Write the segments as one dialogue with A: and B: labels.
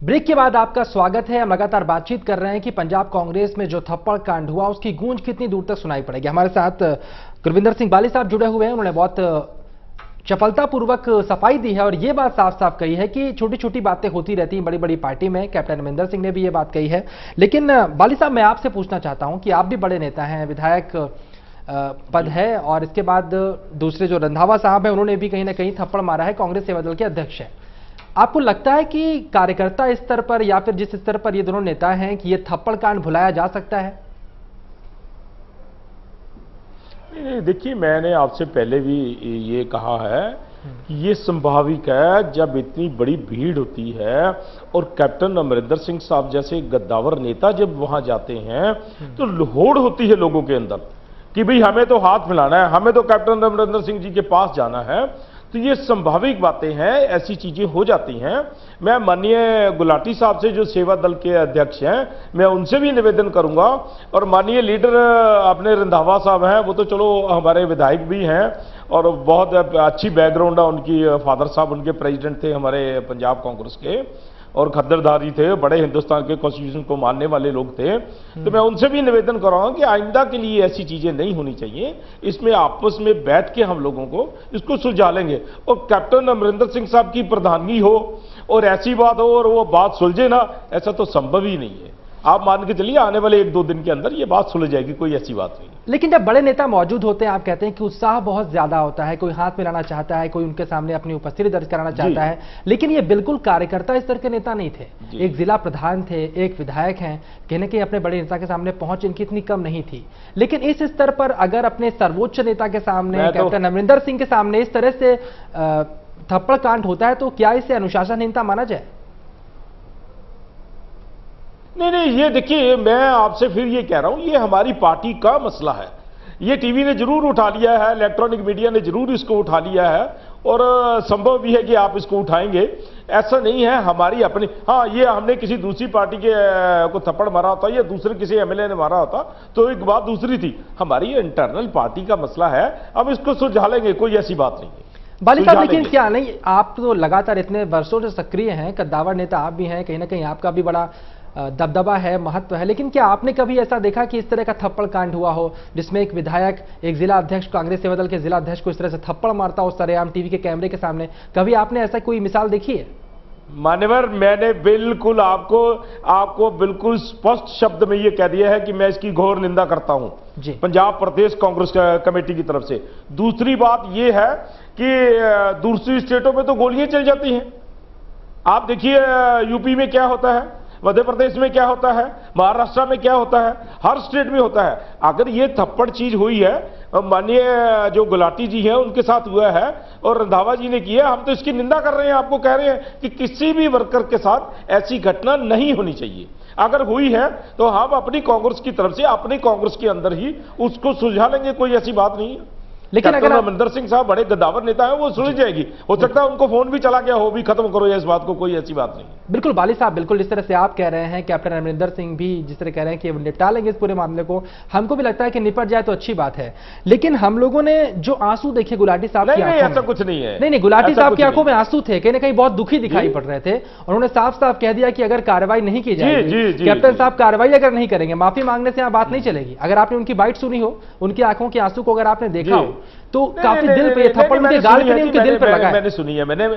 A: Break के बाद आपका स्वागत है। हम लगातार बातचीत कर रहे हैं कि पंजाब कांग्रेस में जो थप्पड़ कांड हुआ उसकी गूंज कितनी दूर तक सुनाई पड़ेगी। हमारे साथ गुरविंदर सिंह बाली साहब जुड़े हुए हैं। उन्होंने बहुत चपलतापूर्वक सफाई दी है और ये बात साफ साफ कही है कि छोटी छोटी बातें होती रहती हैं बड़ी बड़ी पार्टी में। कैप्टन अमरिंदर सिंह ने भी ये बात कही है। लेकिन बाली साहब, मैं आपसे पूछना चाहता हूं कि आप भी बड़े नेता हैं, विधायक पद है और इसके बाद दूसरे जो रंधावा साहब हैं उन्होंने भी कहीं ना कहीं थप्पड़ मारा है, कांग्रेस सेवा दल के अध्यक्ष हैं। आपको लगता है कि कार्यकर्ता स्तर पर या फिर जिस स्तर पर ये दोनों नेता हैं कि ये थप्पड़ कांड भुलाया जा सकता है?
B: देखिए, मैंने आपसे पहले भी ये कहा है कि ये संभाविक है जब इतनी बड़ी भीड़ होती है और कैप्टन अमरिंदर सिंह साहब जैसे गद्दावर नेता जब वहां जाते हैं तो होड़ होती है लोगों के अंदर कि भाई हमें तो हाथ मिलाना है, हमें तो कैप्टन अमरिंदर सिंह जी के पास जाना है। तो ये संभाविक बातें हैं, ऐसी चीजें हो जाती हैं। मैं माननीय गुलाटी साहब से जो सेवा दल के अध्यक्ष हैं, मैं उनसे भी निवेदन करूंगा और माननीय लीडर अपने रंधावा साहब हैं, वो तो चलो हमारे विधायक भी हैं और बहुत अच्छी बैकग्राउंड है उनकी। फादर साहब उनके प्रेसिडेंट थे हमारे पंजाब कांग्रेस के और खद्दरदारी थे, बड़े हिंदुस्तान के कॉन्स्टिट्यूशन को मानने वाले लोग थे। तो मैं उनसे भी निवेदन कर रहा हूं कि आइंदा के लिए ऐसी चीजें नहीं होनी चाहिए। इसमें आपस में बैठ के हम लोगों को इसको सुलझा लेंगे और कैप्टन अमरिंदर सिंह साहब की प्रधानगी हो और ऐसी बात हो और वो बात सुलझे ना, ऐसा तो संभव ही नहीं है। आप मान के चलिए आने वाले 1-2 दिन के अंदर ये बात सुलझ जाएगी, कोई ऐसी बात नहीं।
A: लेकिन जब बड़े नेता मौजूद होते हैं, आप कहते हैं कि उत्साह बहुत ज्यादा होता है, कोई हाथ मिलाना चाहता है, कोई उनके सामने अपनी उपस्थिति दर्ज कराना चाहता है, लेकिन ये बिल्कुल कार्यकर्ता स्तर के नेता नहीं थे। एक जिला प्रधान थे, एक विधायक हैं, कहीं ना कहीं अपने बड़े नेता के सामने पहुंच इनकी इतनी कम नहीं थी। लेकिन इस स्तर पर अगर अपने सर्वोच्च नेता के सामने, कैप्टन अमरिंदर सिंह के सामने इस तरह से थप्पड़ कांड होता है तो क्या इसे अनुशासनहीनता माना जाए?
B: नहीं, ये देखिए, मैं आपसे फिर ये कह रहा हूं, ये हमारी पार्टी का मसला है। ये टीवी ने जरूर उठा लिया है, इलेक्ट्रॉनिक मीडिया ने जरूर इसको उठा लिया है और संभव भी है कि आप इसको उठाएंगे। ऐसा नहीं है, हमारी अपनी, हाँ, ये हमने किसी दूसरी पार्टी के को थप्पड़ मारा होता या दूसरे किसी एमएलए ने मारा होता तो एक बात दूसरी थी। हमारी इंटरनल पार्टी का मसला है, अब इसको सुलझा लेंगे, कोई ऐसी बात नहीं है।
A: बाली साहब, लेकिन क्या नहीं, आप तो लगातार इतने वर्षों से सक्रिय हैं, कद्दावर नेता आप भी हैं, कहीं ना कहीं आपका भी बड़ा दबदबा है, महत्व है, लेकिन क्या आपने कभी ऐसा देखा कि इस तरह का थप्पड़ कांड हुआ हो जिसमें एक विधायक एक जिला अध्यक्ष, कांग्रेस सेवा दल के जिला अध्यक्ष को इस तरह से थप्पड़ मारता हो सरेआम टीवी के कैमरे के सामने? कभी आपने ऐसा कोई मिसाल देखी है?
B: मान्यवर, मैंने बिल्कुल आपको बिल्कुल स्पष्ट शब्द में ये कह दिया है कि मैं इसकी घोर निंदा करता हूं पंजाब प्रदेश कांग्रेस कमेटी की तरफ से। दूसरी बात ये है कि दूसरी स्टेटों में तो गोलियां चल जाती हैं। आप देखिए यूपी में क्या होता है, मध्य प्रदेश में क्या होता है, महाराष्ट्र में क्या होता है, हर स्टेट में होता है। अगर ये थप्पड़ चीज हुई है, माननीय जो गुलाटी जी हैं उनके साथ हुआ है और रंधावा जी ने किया, हम तो इसकी निंदा कर रहे हैं, आपको कह रहे हैं कि किसी भी वर्कर के साथ ऐसी घटना नहीं होनी चाहिए। अगर हुई है तो हम अपनी कांग्रेस की तरफ से अपनी कांग्रेस के अंदर ही उसको सुलझा लेंगे, कोई ऐसी बात नहीं है। लेकिन अगर अमरिंदर सिंह साहब बड़े गद्दावर नेता हैं, वो सुलझ जाएगी। हो सकता है उनको फोन भी चला गया हो, भी खत्म करो इस बात को, कोई ऐसी बात नहीं।
A: बिल्कुल बाली साहब, बिल्कुल जिस तरह से आप कह रहे हैं, कैप्टन अमरिंदर सिंह भी जिस तरह कह रहे हैं कि निपटा लेंगे इस पूरे मामले को, हमको भी लगता है कि निपट जाए तो अच्छी बात है। लेकिन हम लोगों ने जो आंसू देखे गुलाटी साहब की आंखों में,
B: ऐसा कुछ नहीं है।
A: नहीं, गुलाटी साहब की आंखों में आंसू थे, कहीं ना कहीं बहुत दुखी दिखाई पड़ रहे थे। उन्होंने साफ साफ कह दिया कि अगर कार्रवाई नहीं की जाएगी, कैप्टन साहब कार्रवाई अगर नहीं करेंगे, माफी मांगने से यहां बात नहीं चलेगी। अगर आपने उनकी बाइट सुनी हो, उनकी आंखों के आंसू को अगर आपने देखा हो तो काफी दिल पे थप्पड़ उनके गाल पे नहीं, उनके दिल पे लगा है।
B: मैंने सुनी है, मैंने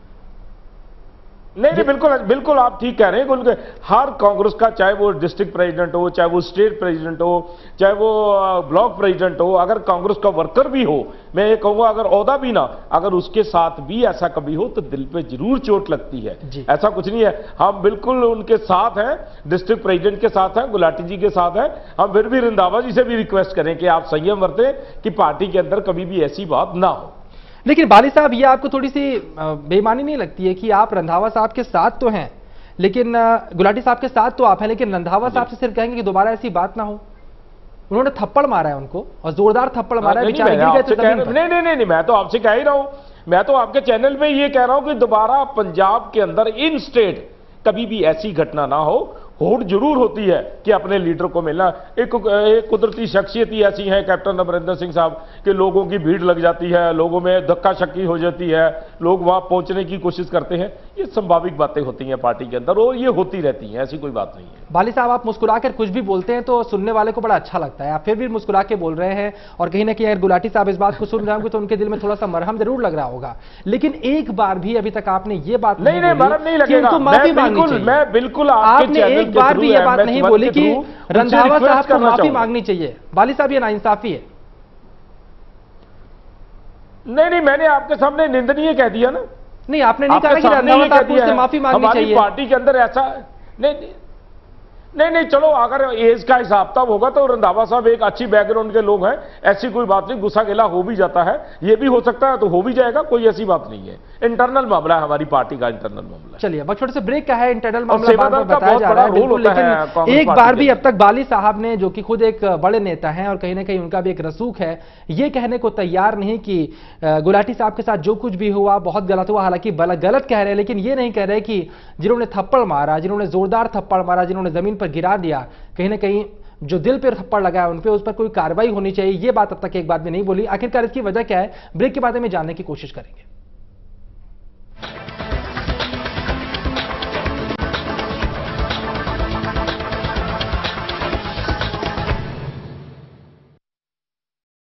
B: नहीं, बिल्कुल आप ठीक कह रहे हैं। उनके हर कांग्रेस का, चाहे वो डिस्ट्रिक्ट प्रेसिडेंट हो, चाहे वो स्टेट प्रेसिडेंट हो, चाहे वो ब्लॉक प्रेसिडेंट हो, अगर कांग्रेस का वर्कर भी हो, मैं ये कहूंगा अगर ओहदा भी ना, अगर उसके साथ भी ऐसा कभी हो तो दिल पे जरूर चोट लगती है। ऐसा कुछ नहीं है, हम बिल्कुल उनके साथ हैं, डिस्ट्रिक्ट प्रेसिडेंट के साथ हैं, गुलाटी जी के साथ हैं। हम फिर भी रंधावा जी से भी रिक्वेस्ट करें कि आप संयम बरतें कि पार्टी के अंदर कभी भी ऐसी बात ना हो।
A: लेकिन बाली साहब, ये आपको थोड़ी सी बेईमानी नहीं लगती है कि आप रंधावा साहब के साथ तो हैं, लेकिन गुलाटी साहब के साथ तो आप हैं, लेकिन रंधावा साहब से सिर्फ कहेंगे कि दोबारा ऐसी बात ना हो? उन्होंने थप्पड़ मारा है उनको और जोरदार थप्पड़ मारा है, बेचारे गिर गए थे जमीन पर।
B: नहीं, मैं तो आपसे कह ही रहा हूं, मैं तो आपके चैनल पे ये कह रहा हूं कि दोबारा पंजाब के अंदर इन स्टेट कभी भी ऐसी घटना ना हो। होड़ जरूर होती है कि अपने लीडर को मिलना। एक कुदरती शख्सियत ही ऐसी है कैप्टन अमरिंदर सिंह साहब कि लोगों की भीड़ लग जाती है, लोगों में धक्का शक्की हो जाती है, लोग वहां पहुंचने की कोशिश करते हैं। ये संभाविक बातें होती हैं पार्टी के अंदर और ये होती रहती हैं, ऐसी कोई बात नहीं है।
A: बाली साहब, आप मुस्कुराकर कुछ भी बोलते हैं तो सुनने वाले को बड़ा अच्छा लगता है, आप फिर भी मुस्कुरा के बोल रहे हैं और कहीं ना कहीं अगर गुलाटी साहब इस बात को सुन रहे होंगे तो उनके दिल में थोड़ा सा मरहम जरूर लग रहा होगा। लेकिन एक बार भी अभी तक आपने ये बात
B: नहीं मरहम नहीं लगेगा। मैं बिल्कुल
A: आपने एक बार भी ये बात नहीं बोली कि रंधावा साहब को माफी मांगनी चाहिए। बाली साहब, ये नाइंसाफी है।
B: नहीं, मैंने आपके सामने निंदनीय कह दिया ना।
A: नहीं, आपने नहीं कहा कि रंधावा साहब को उससे माफी मांगनी चाहिए।
B: हमारी पार्टी के अंदर ऐसा नहीं, चलो अगर एज का हिसाब किताब होगा तो रंधावा साहब एक अच्छी बैकग्राउंड के लोग हैं, ऐसी कोई बात नहीं। गुस्सा गिला हो भी जाता है, ये भी हो सकता है तो हो भी जाएगा, कोई ऐसी बात नहीं है। इंटरनल मामला है, हमारी पार्टी का इंटरनल मामला।
A: चलिए अब छोटे से ब्रेक का है, इंटरनल मामला बाद में बताया जा रहा है बिल्कुल, लेकिन एक बार भी अब तक बाली साहब ने, जो कि खुद एक बड़े नेता हैं और कहीं ना कहीं उनका भी एक रसूख है, ये कहने को तैयार नहीं कि गुलाटी साहब के साथ जो कुछ भी हुआ बहुत गलत हुआ। हालांकि गलत कह रहे हैं, लेकिन ये नहीं कह रहे कि जिन्होंने थप्पड़ मारा, जिन्होंने जोरदार थप्पड़ मारा, जिन्होंने जमीन पर गिरा दिया, कहीं ना कहीं जो दिल पर थप्पड़ लगाया उन पे, उस पर कोई कार्रवाई होनी चाहिए। ये बात अब तक एक बात भी नहीं बोली। आखिरकार इसकी वजह क्या है, ब्रेक के बाद में जानने की कोशिश करेंगे।